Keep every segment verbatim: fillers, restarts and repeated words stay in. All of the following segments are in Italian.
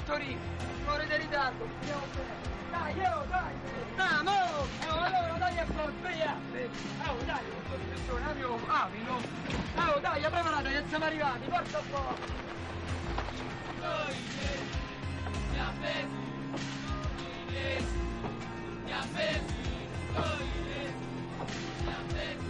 dottorino. Ore di ritardo, andiamo bene. Dai, io, dai. Ah, mo! Oh, allora, dai a forza, via. Oh, dai, persone, amico, amico. Oh, dai, preparate, che siamo arrivati, forza un po'. Mi ha messo, mi ha messo, mi ha messo.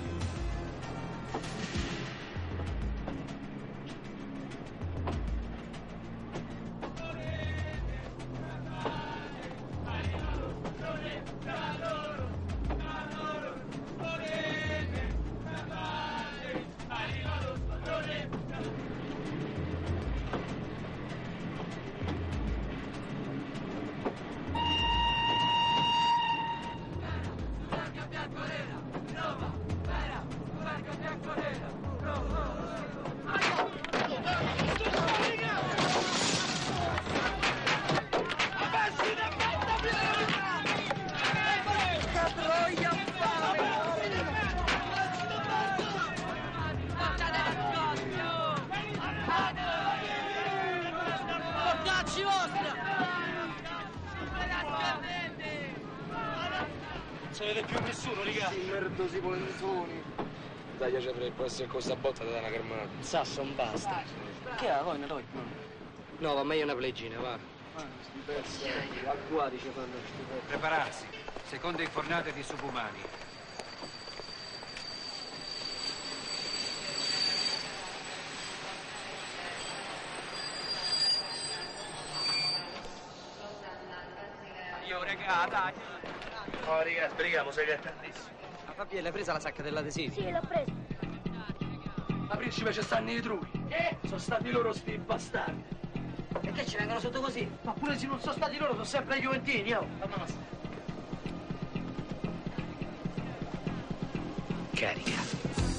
Non vede più nessuno, raga. Sì, merdosi polenzoni. Dai, ci avrei può essere questa botta da una carmata. Un sasso, non basta. Che ha? Poi, poi? No, va meglio una pleggina, va. Agguati ci fanno stupendo. Prepararsi. Seconde infornate di subumani. Io, regà, dai. No, raga, sbrighiamo, sei che è tantissimo. Ma Fabiella, hai presa la sacca dell'adesivo? Sì, l'ho presa. Ma principe, ci stanno i trui. Che? Sono stati loro sti bastardi. E che ci vengono sotto così? Ma pure se non sono stati loro, sono sempre i Juventini, oh. Ma non sta. Carica.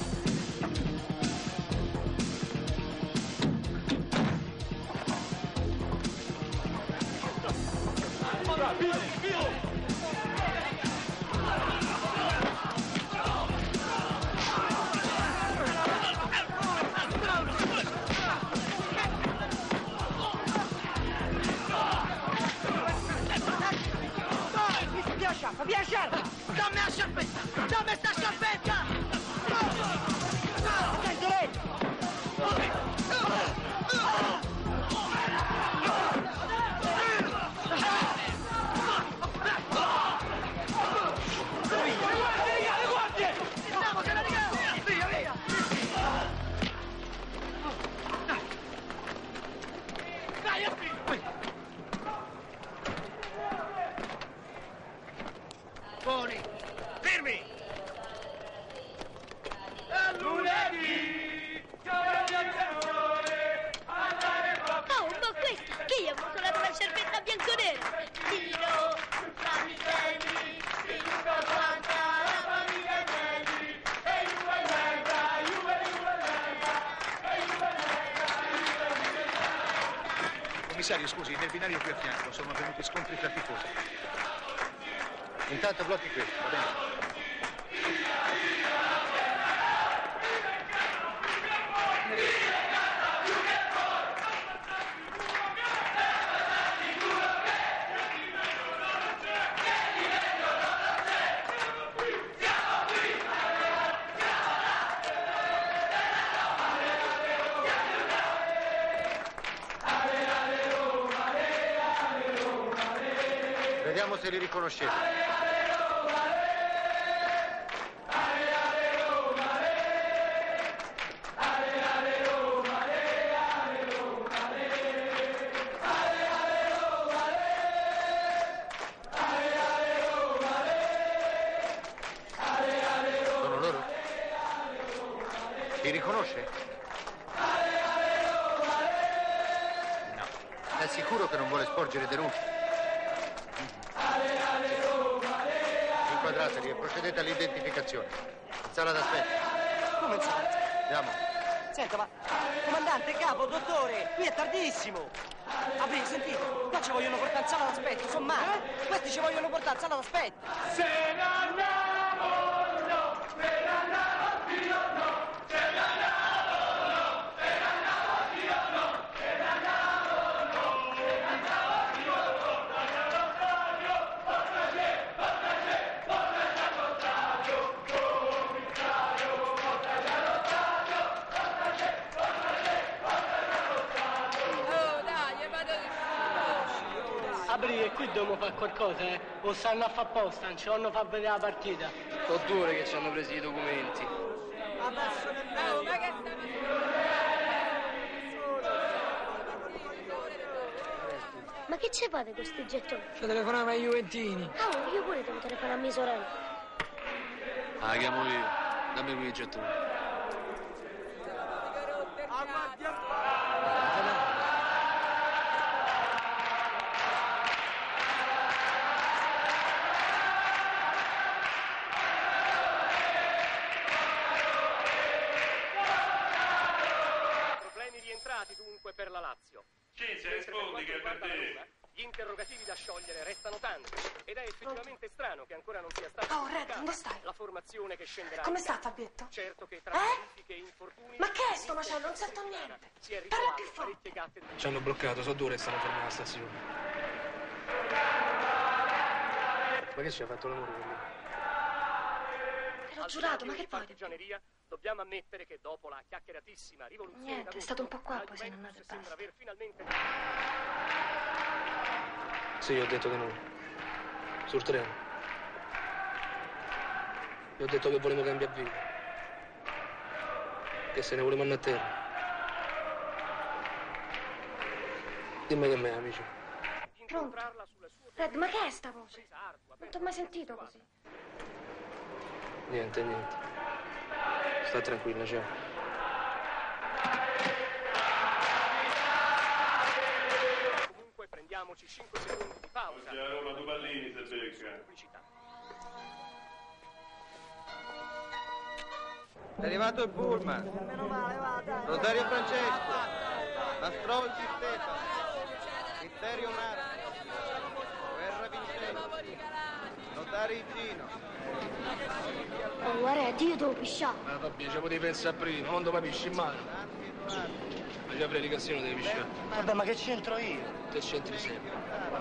sciarpa, via sciarpa! Dammi la sciarpetta! Dammi sta sciarpetta! Dai, Doretto! Le guardie! Andiamo, se la regalo! Via, via! Dai, affini! Buoni! Fermi! È lunedì! Oh, ma questo! Chi ha consolato la sciarpetta bianconera? Tiro, fammi belli, si lunga quanta la famiglia belli, e Juve Lega, Juve, Juve Lega, e Juve Lega, Juve Lega. Commissario, scusi, nel binario qui a fianco sono avvenuti scontri tra tifosi. Intanto blocchi qui, va bene? Vediamo se li riconoscete. Sono loro? Li riconosce? No. È sicuro che non vuole sporgere denunce? Inquadrateli e procedete all'identificazione. In sala d'aspetto. Come in sala? Andiamo. Senta, ma... Comandante, capo, dottore, qui è tardissimo. Apri, sentite, qua ci vogliono portare in sala d'aspetto, sono male. Questi ci vogliono portare in sala d'aspetto. Se ne andiamo, no, se ne andiamo, Dio no, se ne andiamo, no, se ne andiamo, Dio no, se ne andiamo, no, se ne andiamo. Apri che qui dobbiamo fare qualcosa, eh? O stanno a fare apposta, non ci vanno a far vedere la partita. Sono due ore che ci hanno preso i documenti. Adesso nemmeno. Oh, ma che Ma che ci fate con questi gettoni? ci telefoniamo ai Juventini. Ah, io pure devo telefonare a mia sorella. Ah, la chiamo io. Dammi qui i gettoni. Problemi rientrati dunque per la Lazio. Sì, se rispondi che è per te. Gli interrogativi da sciogliere restano tanti ed è effettivamente strano che ancora non sia stata Oh, Red, dove stai? la formazione che scenderà. Come sta Fabietto? Certo che tra Eh? verifiche e infortuni Ma che è sto macello? Non sento niente. si è Parla più ricavato forte. parecchie gatte. Ci hanno bloccato, sono due e stanno fermi alla stazione. Ma che ci ha fatto l'amore con lui? Te l'ho giurato, ma che poi? Partigianeria, dobbiamo ammettere che dopo la chiacchieratissima rivoluzione Niente, è d'agosto, stato un po' qua, la poi se ne è Juventus andato e sembra basta. aver finalmente Sì, ho detto di no. Sul treno. Gli ho detto che volevo cambiare vita. Che se ne volevamo andare a terra. Dimmi che me, amici. Pronto? Red, ma che è sta voce? Non ti ho mai sentito così. Niente, niente. Sta tranquilla, ciao. Comunque prendiamoci cinque secondi di pausa. Oggi a Roma due pallini se becca. Pubblicità. È arrivato il pullman. Meno male, vada. Rosario Francesco. Mastrolzi Stefano. Vittorio Marco. Guerra Vincenzo. Notari Gino. Oh, guarda, io devo pisciare. Ma vabbè, ci potevi pensare prima, quando capisci male. Ma gli predicazione devi pisciare. Vabbè, ma che c'entro io? Te c'entri sempre.